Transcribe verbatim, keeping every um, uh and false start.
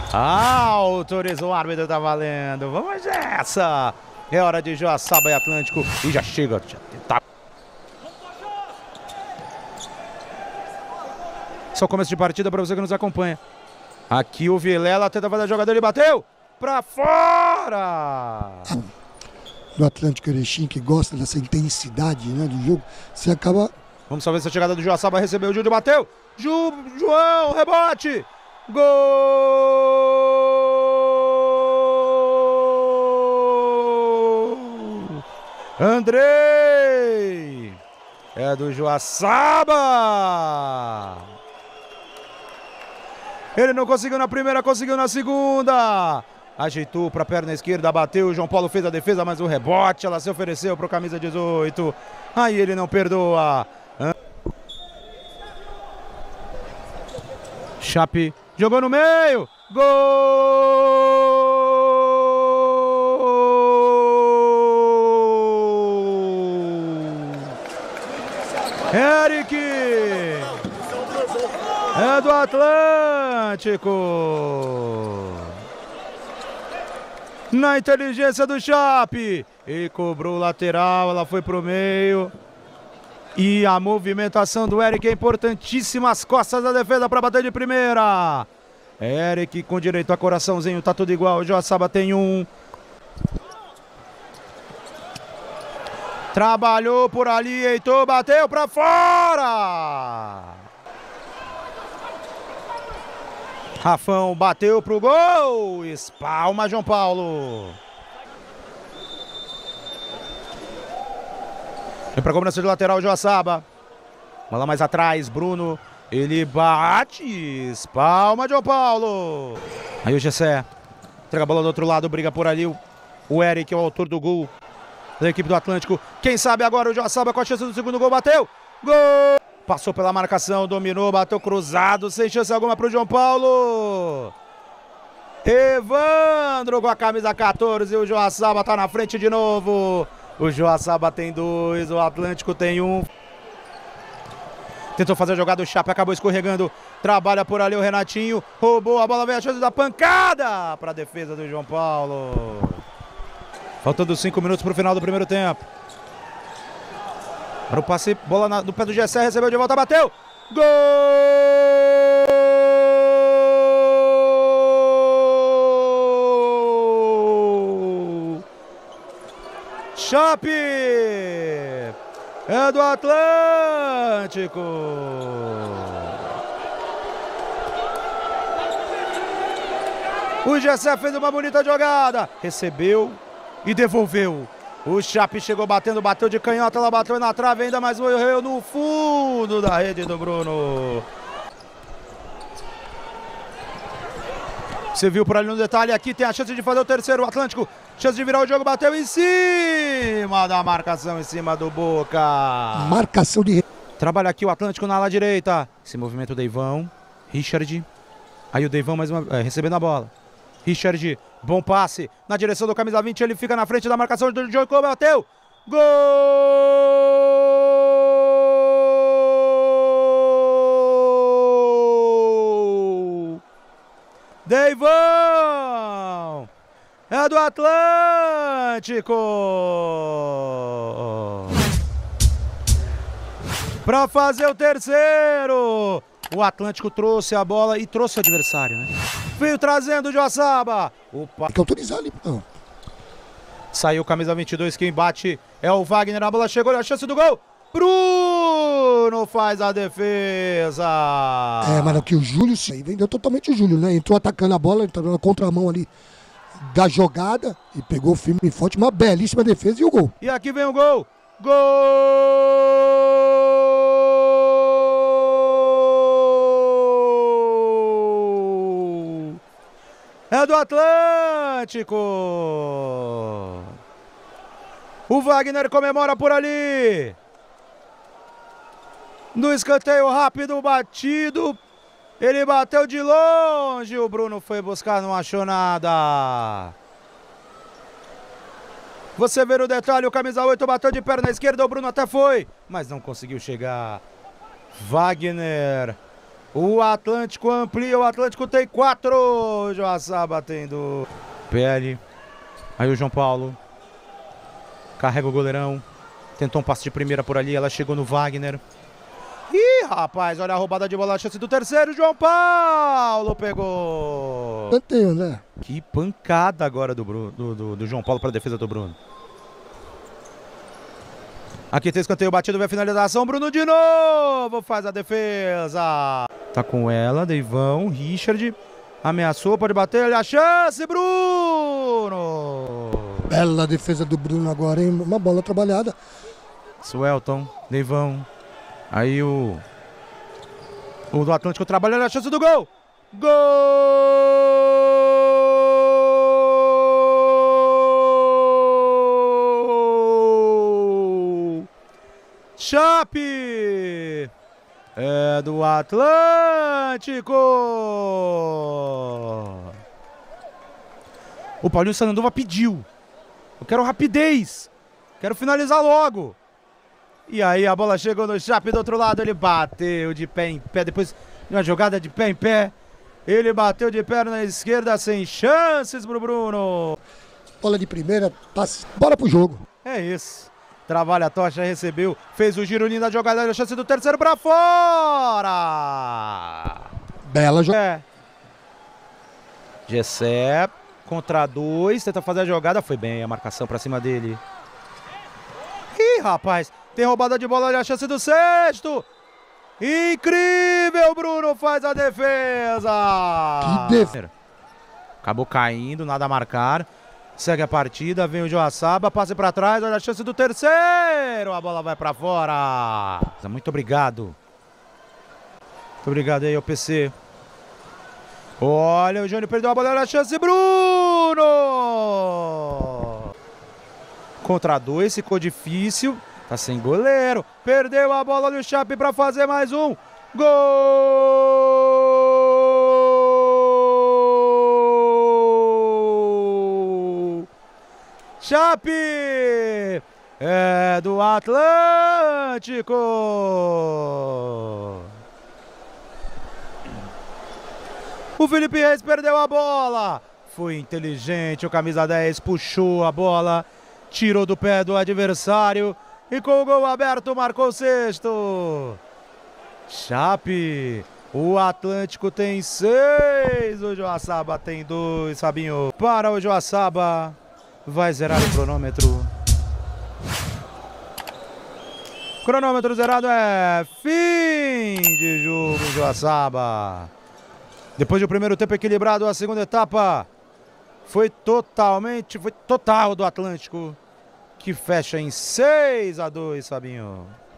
Autorizou o árbitro, tá valendo. Vamos nessa. É hora de Joaçaba e Atlântico. E já chega. Já tá. Só começo de partida para você que nos acompanha. Aqui o Vilela tenta fazer a jogada, ele bateu pra fora. Do Atlético Erechim, que gosta dessa intensidade, né, do jogo, você acaba... Vamos só ver se a chegada do Joaçaba recebeu, o Júlio bateu. Ju, João, rebote. Gol! Andrei! É do Joaçaba! Ele não conseguiu na primeira, conseguiu na segunda. Ajeitou para a perna esquerda, bateu. O João Paulo fez a defesa, mas o rebote, ela se ofereceu para o camisa dezoito. Aí ele não perdoa. Chape jogou no meio. Gol! Eric! É do Atlântico. Na inteligência do Chape. E cobrou o lateral, ela foi pro meio. E a movimentação do Eric é importantíssima. As costas da defesa para bater de primeira. Eric com direito a coraçãozinho, tá tudo igual. O Joaçaba tem um. Trabalhou por ali, Heitor, bateu para fora. Rafão bateu pro gol. Espalma João Paulo. Vem pra cobrança de lateral, Joaçaba. Bola mais atrás, Bruno. Ele bate. Espalma João Paulo. Aí o Gessé entrega a bola do outro lado, briga por ali. O Eric é o autor do gol da equipe do Atlântico. Quem sabe agora o Joaçaba com a chance do segundo gol. Bateu. Gol. Passou pela marcação, dominou, bateu cruzado, sem chance alguma para o João Paulo. Evandro com a camisa quatorze, o Joaçaba tá na frente de novo. O Joaçaba tem dois, o Atlântico tem um. Tentou fazer a jogada, o Chape acabou escorregando. Trabalha por ali o Renatinho, roubou a bola, veio a chance da pancada para a defesa do João Paulo. Faltando cinco minutos para o final do primeiro tempo. Para o passe, bola na, do pé do Gessé, recebeu de volta, bateu. Gol! Chape! É do Atlântico! O Gessé fez uma bonita jogada, recebeu e devolveu. O Chape chegou batendo, bateu de canhota, ela bateu na trave ainda, mas morreu no fundo da rede do Bruno. Você viu por ali no detalhe, aqui tem a chance de fazer o terceiro, o Atlântico, chance de virar o jogo, bateu em cima da marcação, em cima do Boca. Marcação de... Trabalha aqui o Atlântico na ala direita. Esse movimento do Deivão, Richard, aí o Deivão mais uma, é, recebendo a bola. Richard, bom passe, na direção do camisa vinte, ele fica na frente da marcação do Jacob, bateu, gol! Deivão! É do Atlântico! Para fazer o terceiro! O Atlântico trouxe a bola e trouxe o adversário, né? Veio trazendo o Joaçaba. Opa. Tem que autorizar ali, não. Saiu camisa vinte e dois, quem bate é o Wagner. A bola chegou, a chance do gol. Bruno faz a defesa. É, mas aqui o Júlio aí vendeu totalmente o Júlio, né? Entrou atacando a bola, entrou na contramão ali da jogada e pegou firme e forte, uma belíssima defesa e o gol. E aqui vem o gol. Gol! É do Atlântico. O Wagner comemora por ali. No escanteio rápido, batido. Ele bateu de longe. O Bruno foi buscar, não achou nada. Você vê o detalhe, o camisa oito bateu de perna esquerda. O Bruno até foi, mas não conseguiu chegar. Wagner O Atlântico amplia, o Atlântico tem quatro. O Joaçaba tem do P L. Aí o João Paulo carrega o goleirão. Tentou um passe de primeira por ali, ela chegou no Wagner. Ih, rapaz, olha a roubada de bola, a chance do terceiro. João Paulo pegou. Canteio, né? Que pancada agora do, Bruno, do, do, do João Paulo para a defesa do Bruno. Aqui tem escanteio batido, vem a finalização. Bruno de novo faz a defesa. Tá com ela, Deivão, Richard. Ameaçou, pode bater, olha a chance, Bruno. Bela defesa do Bruno agora, hein? Uma bola trabalhada. Suelton, Deivão. Aí o... O do Atlântico trabalha, olha a chance do gol. Gol! Chape! É do Atlântico! O Paulinho Sananduva pediu. Eu quero rapidez. Quero finalizar logo. E aí a bola chegou no Chape do outro lado. Ele bateu de pé em pé. Depois de uma jogada de pé em pé. Ele bateu de perna esquerda sem chances pro Bruno. Bola de primeira, passe. Bola pro jogo. É isso. Trabalha a tocha, recebeu. Fez o giro lindo da jogada. A chance do terceiro pra fora. Bela jogada. É. Gessé contra dois. Tenta fazer a jogada. Foi bem a marcação pra cima dele. Ih, rapaz. Tem roubada de bola, olha a chance do sexto. Incrível, Bruno faz a defesa. Que defesa. Acabou caindo, nada a marcar. Segue a partida, vem o Joaçaba, passe para trás, olha a chance do terceiro. A bola vai para fora. Muito obrigado. Muito obrigado aí ao P C. Olha, o Júnior perdeu a bola, olha a chance, Bruno. Contra dois, ficou difícil. Tá sem goleiro. Perdeu a bola do Chape para fazer mais um. Gol! Chape! É do Atlântico! O Felipe Reis perdeu a bola. Foi inteligente, o camisa dez puxou a bola, tirou do pé do adversário. E com o gol aberto, marcou o sexto. Chape. O Atlântico tem seis. O Joaçaba tem dois, Fabinho. Para o Joaçaba. Vai zerar o cronômetro. Cronômetro zerado é fim de jogo, Joaçaba. Depois do primeiro tempo equilibrado, a segunda etapa foi totalmente, foi total do Atlântico. Que fecha em seis a dois, Fabinho.